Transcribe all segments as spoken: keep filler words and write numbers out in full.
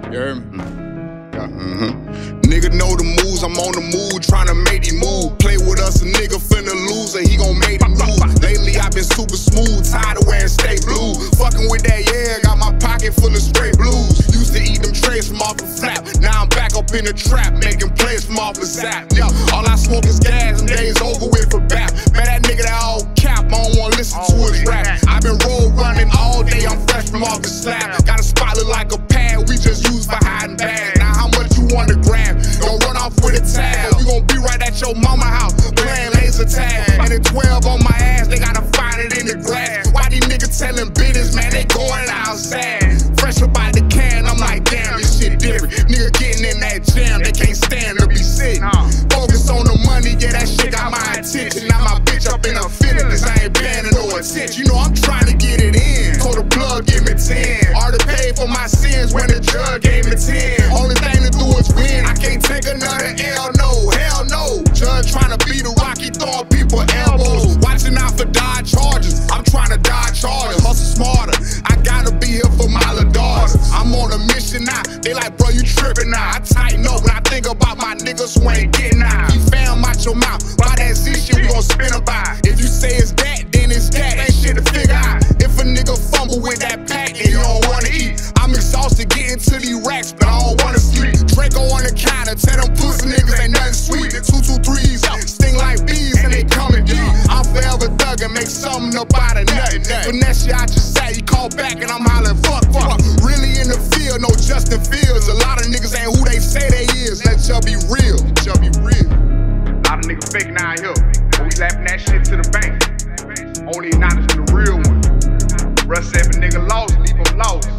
You heard me? Yeah. Mm-hmm. Nigga know the moves, I'm on the move, tryna make these move. Play with us, a nigga finna lose, and he gon' make the move. Lately I been super smooth, tired of wearing state blue. Fucking with that, yeah, got my pocket full of straight blues. Used to eat them trays from off the flap, now I'm back up in the trap, making plays from off the zap. Yeah, all I smoke is gas, and days over with for bap. Man, that nigga that all cap, I don't wanna listen to his rap. I been road running all day, I'm fresh from off the slab. Got a spot look like a pad, we just use for hiding bags. Now how much you wanna grab? Don't run off with a tab. We gon' be right at your mama house, playing laser tag. And at twelve on my ass, they gotta find it in the grass. Why these niggas telling business, man, they going outside. Fresh up out the can, I'm like, damn, this shit different. Nigga getting in that jam, they can't stand to be sick. Focus on the money, yeah, that shit got my attention. Now my bitch up in her feelings, I ain't paying no attention. You know I'm trying to get it in, so the plug give me ten. Already paid for my sins when the judge gave me ten. Only thing to do is win, I can't take another L, no, hell no. Judge trying to beat a rocky, throwing people elbows. Watching out for Dodge Chargers, I'm trying to dodge charges. Hustle smarter, I gotta be here for my little daughters. I'm on a mission now, they like, bro, you tripping now. I tighten up when I think about my niggas who ain't getting out. Keep fam out your mouth, why that Z shit we gon' spin about. If you say it's that, then it's that, ain't shit to figure out. If a nigga fumble with that pack and you don't wanna eat, I'm exhausted getting to these racks, but I don't wanna sleep. Draco on the counter, tell them pussy niggas ain't nothing sweet. The two two threes sting like bees and they coming deep. I'm forever thuggin', make something up out of nothing. Finesse you out your side, you call back and I'm hollering fuck, fuck. Really in the field, no Justin Fields. A lot of niggas ain't who they say they is. Let y'all be real, y'all be real. A lot of niggas faking out here, but we laughing that shit to the bank. Only acknowledging the real one. Russ said if a nigga lost, leave him lost.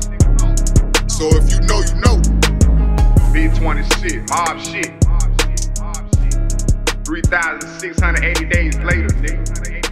So if you know, you know. B twenty shit, mob shit. three thousand six hundred eighty days later, nigga.